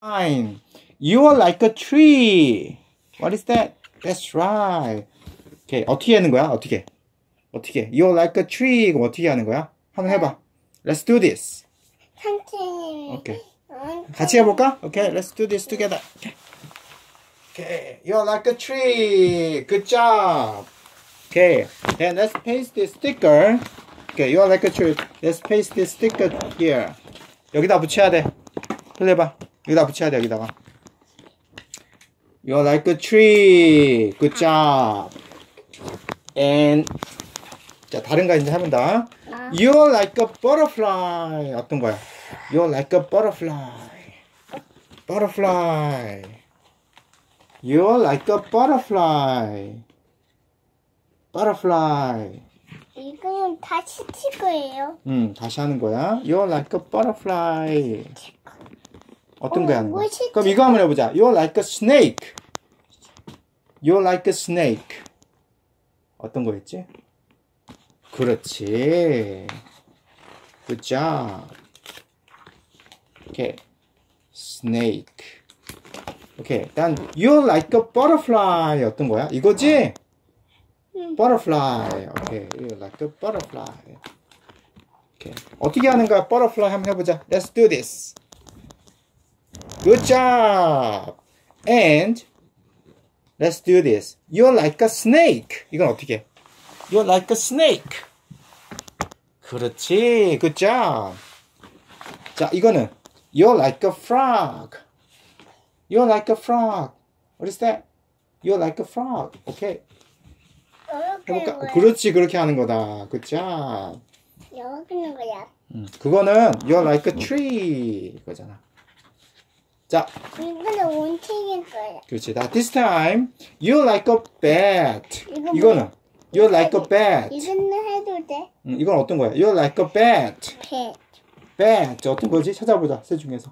Fine. You are like a tree. What is that? That's right. 오케이. 어떻게 하는 거야? 어떻게? You are like a tree. 그럼 어떻게 하는 거야? 한번 해봐. Let's do this. 선생님. 오케이. 같이 해볼까? Okay, let's do this together. Okay. You are like a tree. Good job. Okay. Then let's paste this sticker. Okay, you are like a tree. Let's paste this sticker here. 여기다 붙여야 돼. 해봐. 여기다 붙여야 돼. 여기다가. You are like a tree. Good job. And 자, 다른 거 이제 해본다. You are like a butterfly. 어떤 거야? You are like a butterfly. Butterfly. You are like a butterfly. Butterfly. 이거는 다시 찍어요. 다시 하는 거야. You are like a butterfly. 어떤 거야 하는 거야? 멋있지? 그럼 이거 한번 해보자. You are like a snake. You are like a snake. 어떤 거였지? 그렇지. Good job. Okay. Snake. Okay. 난 you're like a butterfly. 어떤 거야? 이거지? Butterfly. Okay. You're like a butterfly. Okay. 어떻게 하는 거야? Butterfly 한번 해보자. Let's do this. Good job. And let's do this. You're like a snake. 이건 어떻게 해? You're like a snake. 그렇지. Good job. 자, 이거는 You're like a frog. You're like a frog. What is that? You're like a frog. Okay. 해볼까? 그렇지. 그렇게 하는 거다. Good job. 여기는 거야. 그거는 You're like a tree. 이거잖아. 자. 이거는 원칙인 거야. 그렇지. This time You're like a bat. 이거는 You're like a bat. 이거는 해도 돼? 이건 어떤 거야? You're like a bat. 배. bat. 어떤 거지? 찾아보자. 세 중에서.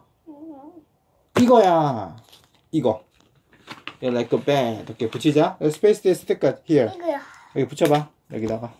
이거야. 이거. You're like a bat. 이렇게 붙이자. Let's paste this sticker here. 이거야. 여기 붙여봐. 여기다가.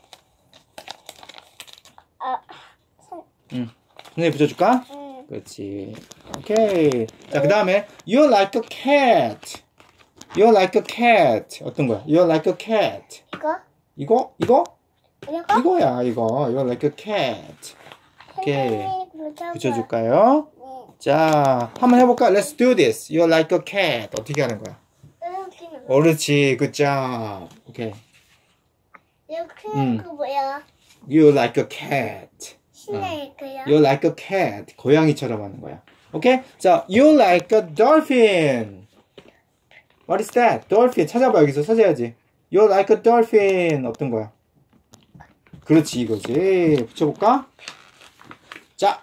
선생님 붙여줄까? 그렇지. 오케이. 자, 그 다음에 You're like a cat. You're like a cat. 어떤 거야? You're like a cat. 이거? 이거? 이거? 이거야, 이거. You're like a cat. 오케이. 붙여봐. 붙여줄까요? 네. 자, 한번 해볼까? Let's do this. You're like a cat. 어떻게 하는 거야? 이렇게. 옳지. Good job. 오케이. 이렇게 그 뭐야? You're like a cat. 스네이크야? You're like a cat. 고양이처럼 하는 거야. 오케이? 자, You're like a dolphin. What is that? Dolphin. 찾아봐. 여기서 찾아야지. You're like a dolphin. 어떤 거야? 그렇지. 이거지. 붙여볼까? 자.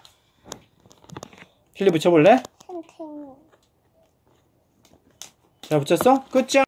필리 붙여볼래? 선생님. 자, 붙였어? Good job.